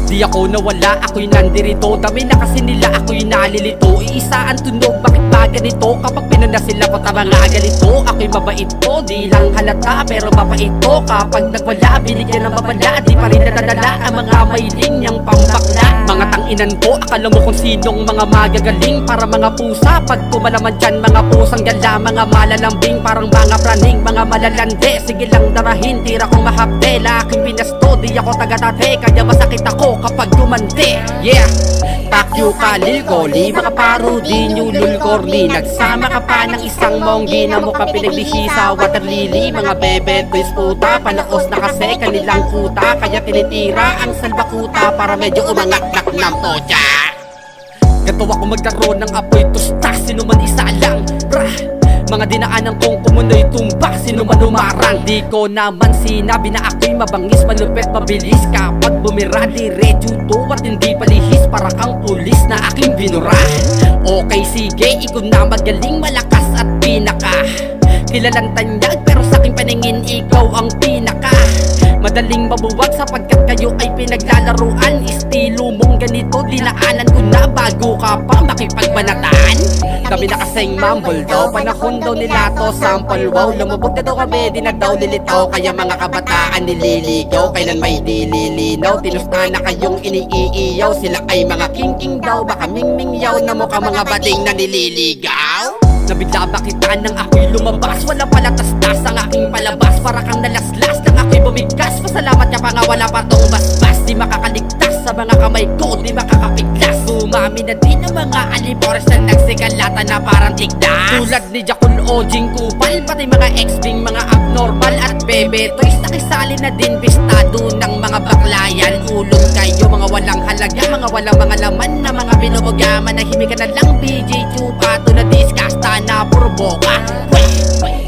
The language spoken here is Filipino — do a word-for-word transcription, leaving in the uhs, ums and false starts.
Di ako nawala, ako'y nandirito. Dami na kasi nila, ako'y nalilito. Iisa ang tunog, bakit ba ganito? Kapag pinuna sila ko ta mga ganito. Ako'y mabait to, di lang halata pero mabait to. Kapag nagwala, binigyan ng babala. Di pa rin nadadala ang mga mailing niyang pambakla. Mga tanginan ko, akala mo kung sinong mga magagaling. Para mga pusa, pag kumalaman dyan mga pusang gala. Mga malalambing, parang mga praning, mga malalande. Sige lang darahin, tira kong mahapde. Laking pinasto, di ako taga-tate. Kaya masakit ako kapag dumante. Yeah! Takyo kalil koli, mga parudi nyulul korli. Nagsama ka pa ng isang monggi na mukhang pinaglihi sa water lily. Mga bebe, twist puta, panaos na kasi kanilang kuta. Kaya tinitira ang salbakuta para medyo umangak-nak ng pocha. Gato ako magkaroon ng apoy tusta, sino man isa lang. Brah! Mga dinaanan kong kumunoy tumba, sino man umarang. Di ko naman sinabi na ako'y mabangis, malupit, mabilis. Kapag bumira, diretso to at hindi palihis. Para kang pulis na aking binura. Okay sige, ikaw na magaling, malakas at pinaka kilalang tanyag, pero sa aking paningin ikaw ang pinaka madaling mabuwag sapagkat kayo ay pinaglalaruan. Estilo mong ganito, dinaanan ko na bago ka pa makipagbanatan. Kami na kasing mumble daw, panahon daw nila to sample. Wow, lumubog na daw kami, di na daw lilitaw. Kaya mga kabataan nililigaw, kailan may dililinaw. Tinusta na kayong iniiiyaw, sila ay mga king-king daw. Baka ming-mingyaw na mukha mga bading na nililigaw. Nabigla ba kita nang ako'y lumabas? Wala pala tastas ang aking palabas. Para kang nalaslas nang ako'y bumigkas. Pasalamat ka pa nga wala pa tong basbas. Di makakaligtas sa mga kamay ko, di makakapiglas. Umami na din ang mga alipores na nagsikalata na parang tigdas. Tulad ni Jakul o Jing Kupal, pati mga ex-bing, mga abnormal at bebe toys. Nakisali na din bistado ng mga baklayan. Ulong kayo, mga walang halaga, mga walang mga laman na mga binubuga. Manahimik ka na lang B J Chupato na discasta na puro boka. Weh, weh.